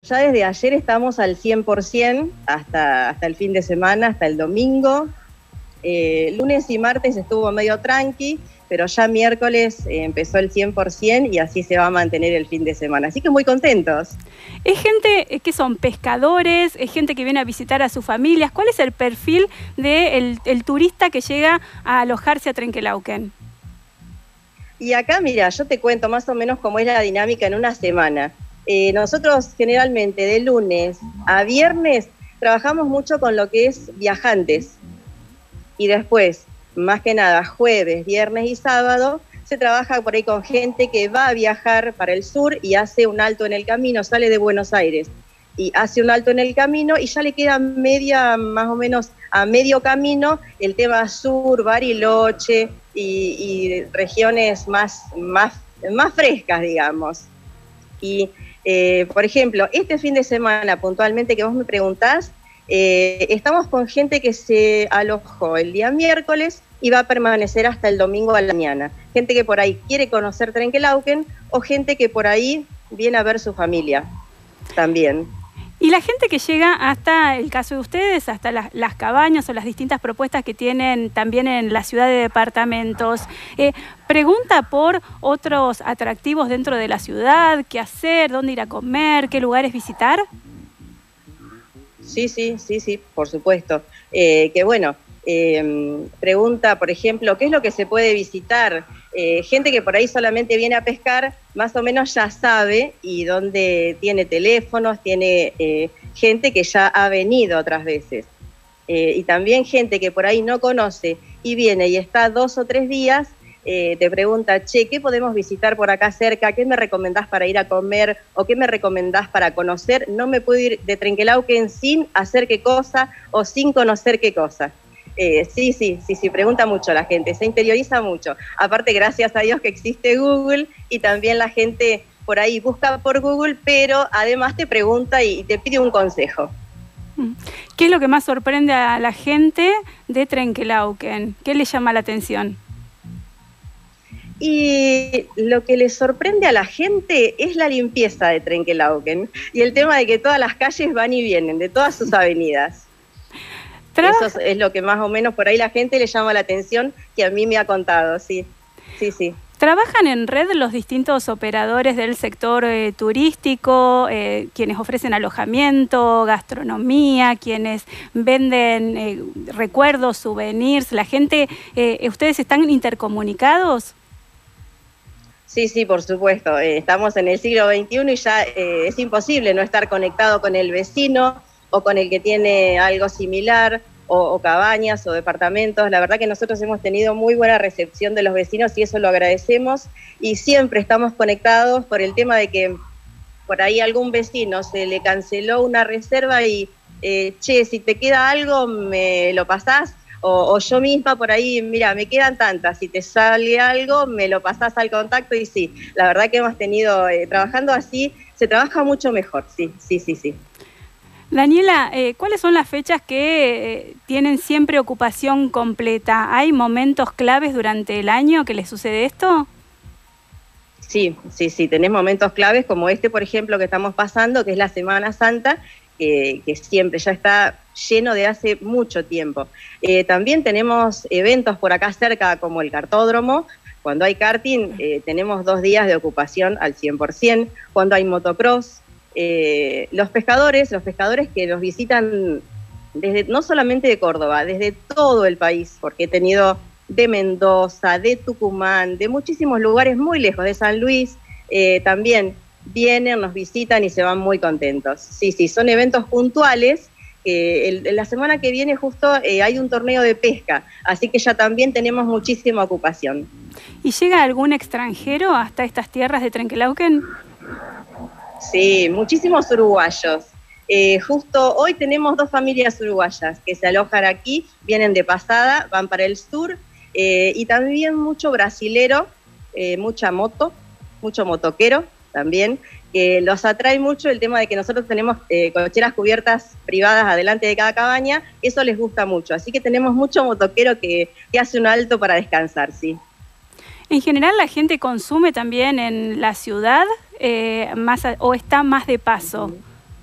Ya desde ayer estamos al 100% hasta el fin de semana, hasta el domingo. Lunes y martes estuvo medio tranqui, pero ya miércoles empezó el 100% y así se va a mantener el fin de semana. Así que muy contentos. ¿Es gente que son pescadores? ¿Es gente que viene a visitar a sus familias? ¿Cuál es el perfil del turista que llega a alojarse a Trenquelauquen? Y acá, mira, yo te cuento más o menos cómo es la dinámica en una semana. Nosotros generalmente de lunes a viernes trabajamos mucho con lo que es viajantes. Y después, más que nada, jueves, viernes y sábado, se trabaja por ahí con gente que va a viajar para el sur y hace un alto en el camino, sale de Buenos Aires y hace un alto en el camino y ya le queda más o menos a medio camino el tema sur, Bariloche y regiones más frescas, digamos. Y, por ejemplo, este fin de semana puntualmente que vos me preguntás, estamos con gente que se alojó el día miércoles y va a permanecer hasta el domingo a la mañana. Gente que por ahí quiere conocer Trenquelauquen o gente que por ahí viene a ver su familia también. Y la gente que llega hasta, el caso de ustedes, hasta las cabañas o las distintas propuestas que tienen también en la ciudad de departamentos, pregunta por otros atractivos dentro de la ciudad, qué hacer, dónde ir a comer, qué lugares visitar. Sí, por supuesto. Que bueno, pregunta, por ejemplo, ¿qué es lo que se puede visitar? Gente que por ahí solamente viene a pescar, más o menos ya sabe y dónde tiene teléfonos, tiene gente que ya ha venido otras veces. Y también gente que por ahí no conoce y viene y está 2 o 3 días, te pregunta, che, ¿qué podemos visitar por acá cerca? ¿Qué me recomendás para ir a comer? ¿O qué me recomendás para conocer? No me puedo ir de Trenquelauquen sin hacer qué cosa o sin conocer qué cosa. Sí, pregunta mucho la gente, se interioriza mucho. Aparte, gracias a Dios que existe Google y también la gente por ahí busca por Google, pero además te pregunta y te pide un consejo. ¿Qué es lo que más sorprende a la gente de Trenquelauquen? ¿Qué le llama la atención? Y lo que le sorprende a la gente es la limpieza de Trenquelauquen y el tema de que todas las calles van y vienen, de todas sus avenidas. Eso es lo que más o menos por ahí la gente le llama la atención, que a mí me ha contado, sí. ¿Trabajan en red los distintos operadores del sector turístico, quienes ofrecen alojamiento, gastronomía, quienes venden recuerdos, souvenirs? ¿La gente, ustedes están intercomunicados? Sí, por supuesto. Estamos en el siglo XXI y ya es imposible no estar conectado con el vecino o con el que tiene algo similar, o cabañas o departamentos. La verdad que nosotros hemos tenido muy buena recepción de los vecinos y eso lo agradecemos y siempre estamos conectados por el tema de que por ahí algún vecino se le canceló una reserva y che, si te queda algo me lo pasás, o yo misma por ahí, mira, me quedan tantas, si te sale algo me lo pasás al contacto y sí, la verdad que hemos tenido, trabajando así, se trabaja mucho mejor, sí. Daniela, ¿cuáles son las fechas que tienen siempre ocupación completa? ¿Hay momentos claves durante el año que les sucede esto? Sí, tenés momentos claves como este, por ejemplo, que estamos pasando, que es la Semana Santa, que siempre ya está lleno de hace mucho tiempo. También tenemos eventos por acá cerca, como el kartódromo. Cuando hay karting, tenemos 2 días de ocupación al 100%. Cuando hay motocross, los pescadores que nos visitan desde, no solamente de Córdoba, desde todo el país, porque he tenido de Mendoza, de Tucumán, de muchísimos lugares muy lejos, de San Luis, también vienen, nos visitan y se van muy contentos. Sí, son eventos puntuales. La semana que viene justo hay un torneo de pesca, así que ya también tenemos muchísima ocupación. ¿Y llega algún extranjero hasta estas tierras de Trenquelauquen? Sí, muchísimos uruguayos. Justo hoy tenemos 2 familias uruguayas que se alojan aquí, vienen de pasada, van para el sur, y también mucho brasilero, mucha moto, mucho motoquero también, que los atrae mucho el tema de que nosotros tenemos cocheras cubiertas privadas adelante de cada cabaña, eso les gusta mucho, así que tenemos mucho motoquero que hace un alto para descansar, sí. En general, ¿la gente consume también en la ciudad o está más de paso?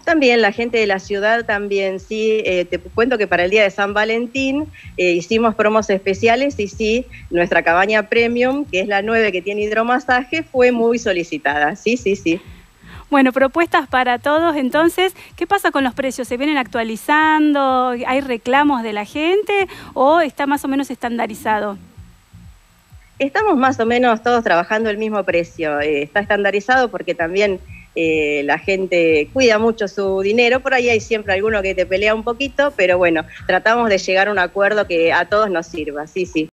También la gente de la ciudad también, sí, te cuento que para el día de San Valentín hicimos promos especiales y sí, nuestra cabaña premium, que es la 9 que tiene hidromasaje, fue muy solicitada, sí, sí, sí. Bueno, propuestas para todos, entonces, ¿qué pasa con los precios? ¿Se vienen actualizando? ¿Hay reclamos de la gente o está más o menos estandarizado? Estamos más o menos todos trabajando el mismo precio, está estandarizado porque también la gente cuida mucho su dinero, por ahí hay siempre alguno que te pelea un poquito, pero bueno, tratamos de llegar a un acuerdo que a todos nos sirva, sí, sí.